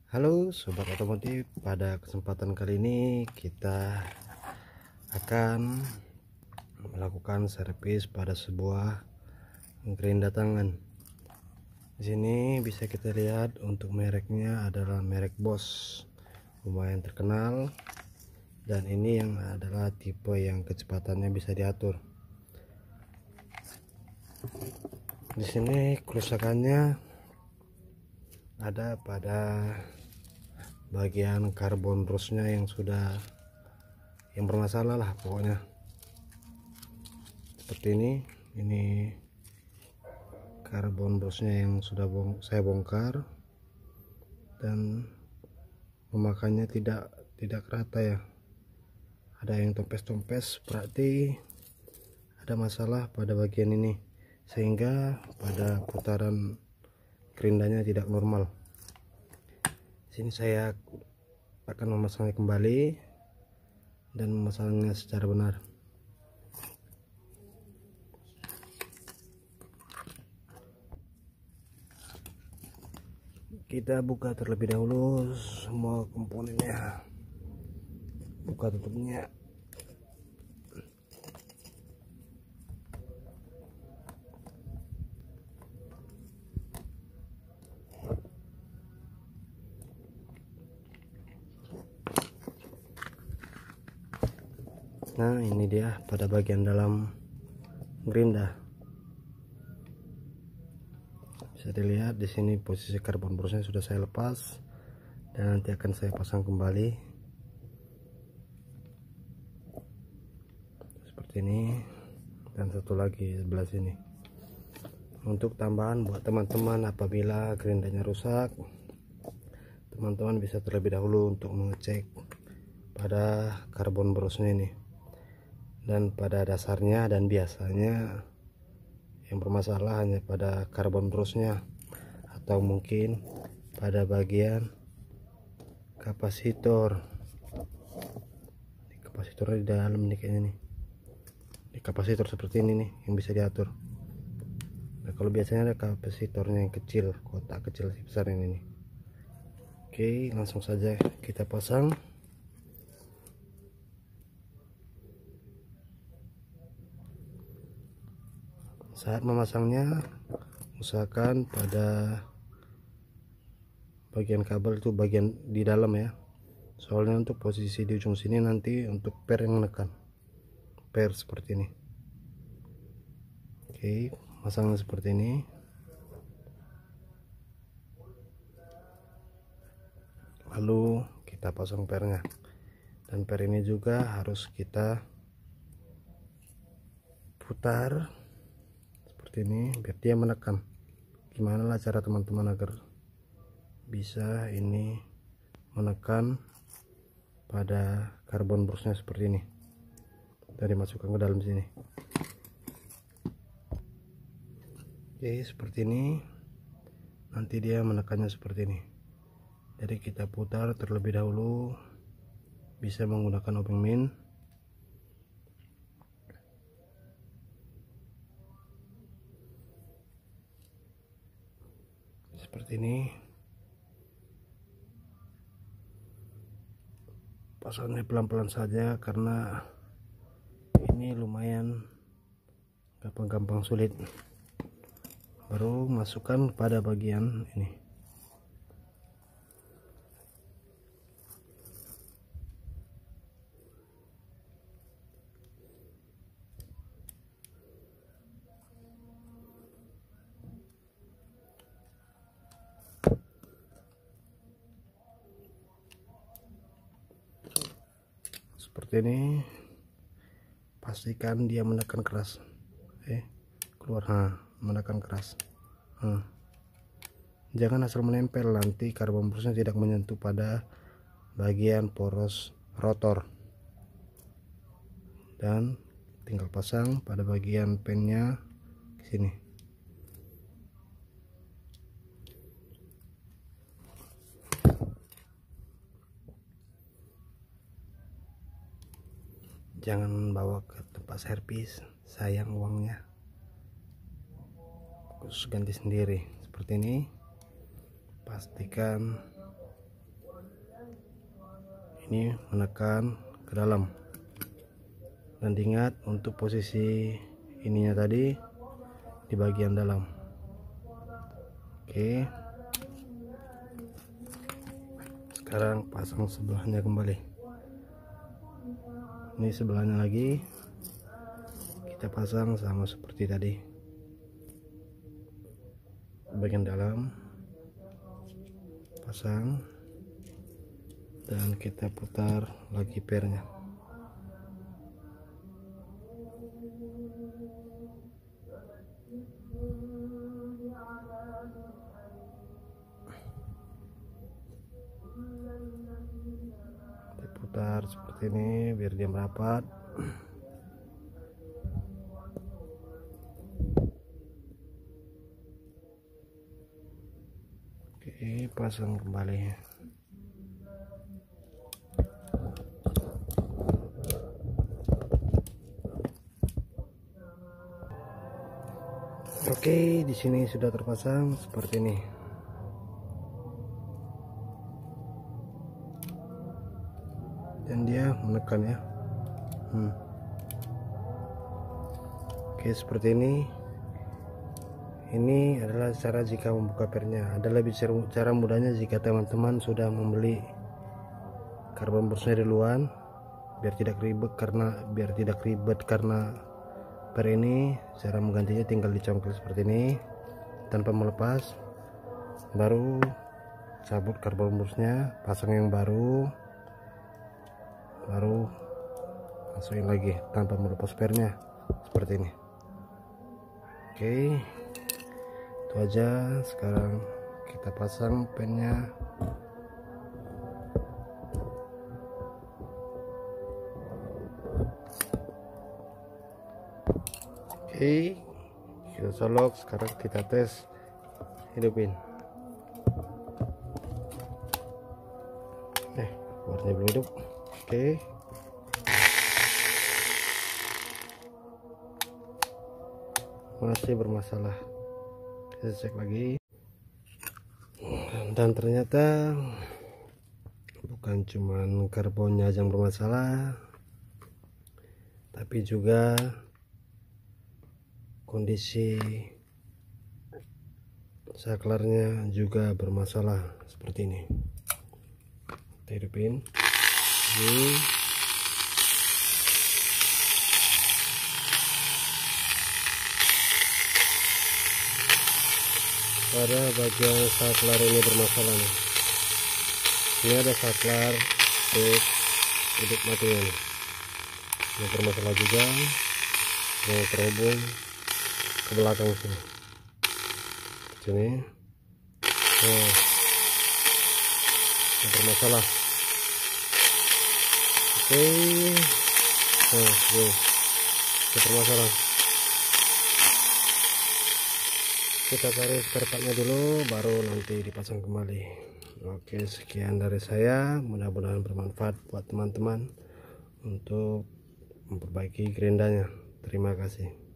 Halo sobat otomotif, pada kesempatan kali ini kita akan melakukan servis pada sebuah gerinda tangan. Di sini bisa kita lihat untuk mereknya adalah merek Bosch, lumayan terkenal, dan ini yang adalah tipe yang kecepatannya bisa diatur. Di sini kerusakannya ada pada bagian karbon brusnya yang bermasalah lah pokoknya. Seperti ini karbon brusnya yang sudah saya bongkar, dan memakannya tidak rata ya, ada yang tompes-tompes, berarti ada masalah pada bagian ini sehingga pada putaran gerindanya tidak normal. Sini saya akan memasangnya kembali dan memasangnya secara benar. Kita buka terlebih dahulu semua komponennya, buka tutupnya. Nah, ini dia pada bagian dalam gerinda. Bisa dilihat di sini posisi karbon brusnya sudah saya lepas dan nanti akan saya pasang kembali seperti ini, dan satu lagi sebelah sini. Untuk tambahan buat teman-teman, apabila gerindanya rusak, teman-teman bisa terlebih dahulu untuk mengecek pada karbon brusnya ini dan pada dasarnya, dan biasanya yang bermasalah hanya pada karbon brusnya atau mungkin pada bagian kapasitor. Kapasitornya di dalam nih kayaknya nih, di kapasitor seperti ini nih yang bisa diatur. Nah, kalau biasanya ada kapasitornya yang kecil, kotak kecil besar ini nih. Oke, langsung saja kita pasang. Saat memasangnya, usahakan pada bagian kabel itu bagian di dalam ya, soalnya untuk posisi di ujung sini nanti untuk per yang menekan, per seperti ini. Oke, masangnya seperti ini. Lalu kita pasang pernya, dan per ini juga harus kita putar seperti ini biar dia menekan. Gimana lah cara teman-teman agar bisa ini menekan pada karbon brusnya seperti ini, dari masukkan ke dalam sini. Oke, seperti ini nanti dia menekannya seperti ini. Jadi kita putar terlebih dahulu, bisa menggunakan obeng min. Seperti ini. Pasangnya pelan-pelan saja karena ini lumayan gampang-gampang sulit. Baru masukkan pada bagian ini. Seperti ini, pastikan dia menekan keras. Keluar, menekan keras. Jangan asal menempel, nanti karbon brusnya tidak menyentuh pada bagian poros rotor. Dan tinggal pasang pada bagian pennya di sini. Jangan bawa ke tempat servis, sayang uangnya, khusus ganti sendiri. Seperti ini, pastikan ini menekan ke dalam, dan diingat untuk posisi ininya tadi di bagian dalam. Oke, sekarang pasang sebelahnya kembali. Ini sebelahnya lagi kita pasang sama seperti tadi, bagian dalam pasang, dan kita putar lagi pernya. Diputar seperti ini biar dia merapat. Oke, pasang kembali. Oke, di sini sudah terpasang seperti ini. Dan dia menekan ya. Oke, seperti ini. Ini adalah cara jika membuka pernya. Ada lebih cara mudahnya jika teman-teman sudah membeli karbon borsnya duluan, biar tidak ribet karena per ini. Cara menggantinya tinggal dicongkel seperti ini tanpa melepas, baru cabut karbon borsnya, pasang yang baru masukin lagi tanpa melepas pernya seperti ini. Oke, itu aja. Sekarang kita pasang pennya. Oke, kita colok. Sekarang kita tes, hidupin. Warnanya belum hidup. Oke, masih bermasalah. Kita cek lagi, dan ternyata bukan cuman karbonnya yang bermasalah, tapi juga kondisi saklarnya juga bermasalah seperti ini. Kita hidupin ini. Pada bagian saklar ini bermasalah nih. Ini ada saklar hidup matinya nih. Ini bermasalah juga, yang terhubung ke belakang sini. Sini. Ini bermasalah. Oke. Ini bermasalah. Kita cari spare partnya dulu, baru nanti dipasang kembali. Oke, sekian dari saya, mudah-mudahan bermanfaat buat teman-teman untuk memperbaiki gerendanya. Terima kasih.